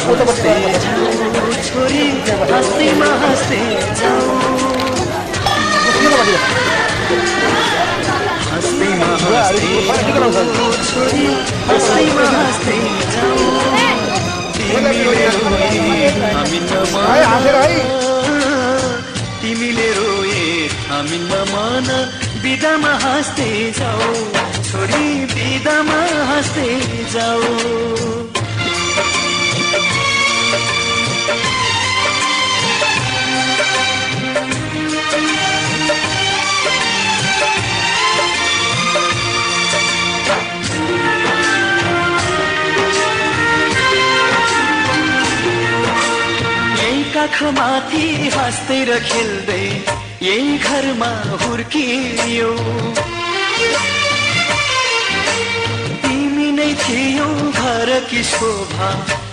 छोरी हाँस्दैमा हाँस्दै जाऊ हाँस्दैमा हाँस्दै छोरी हाँस्दैमा हाँस्दै जाऊ तिमीले रोए हामी नमान बिदामा हाँस्दै जाऊ छोरी बिदामा हाँस्दै जाऊ काखमाथि हाँस्दै र खेल्दै यही घरमा हुर्कियो तिमी नै थियौ घरकी शोभा